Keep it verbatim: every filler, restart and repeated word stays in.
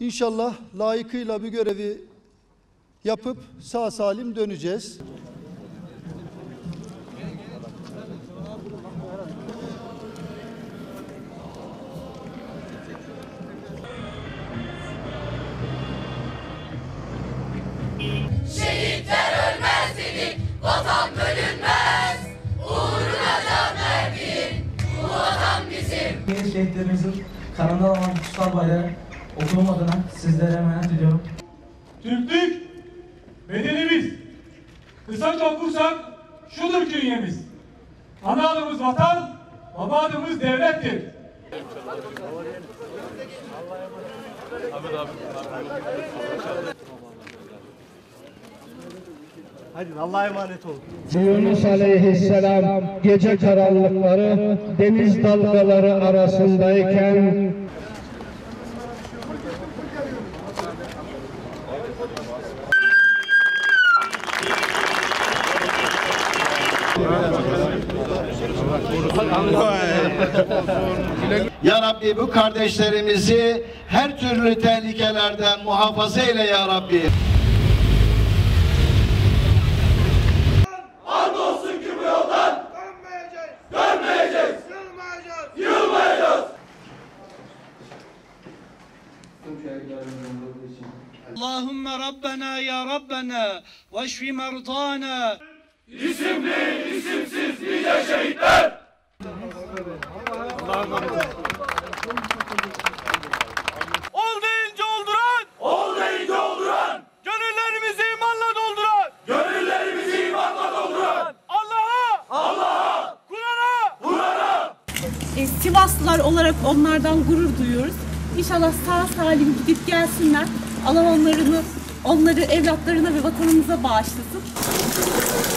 İnşallah layıkıyla bir görevi yapıp sağ salim döneceğiz. Şehitler ölmez dedik, vatan bölünmez. Uğruna can verdik, bu vatan bizim. Genç şehitlerimizin kanından alan kutsal bayrağı okulum adına sizlere emanet ediyorum. Türklük bedenimiz. Kısaca okursak şudur künyemiz. Ana adımız vatan, baba adımız devlettir. Hadi Allah'a emanet olun. Yunus Aleyhisselam gece karanlıkları, deniz dalgaları arasındayken Ya Rabbi bu kardeşlerimizi her türlü tehlikelerden muhafaza eyle Ya Rabbi. Andolsun ki bu yoldan dönmeyeceğiz, dönmeyeceğiz, yılmayacağız, yılmayacağız. Allahümme Rabbena ya Rabbena ve şfi merdana. İsimli, isimsiz nice şehitler. Ol deyince olduran, Ol deyince olduran, gönüllerimizi imanla dolduran, gönüllerimizi imanla dolduran, Allah'a, Allah'a, Kur'an'a, Kur'an'a. E, Sivaslılar olarak onlardan gurur duyuyoruz. İnşallah sağ salim gidip gelsinler. Allah onlarını, onları evlatlarına ve vatanımıza bağışlasın.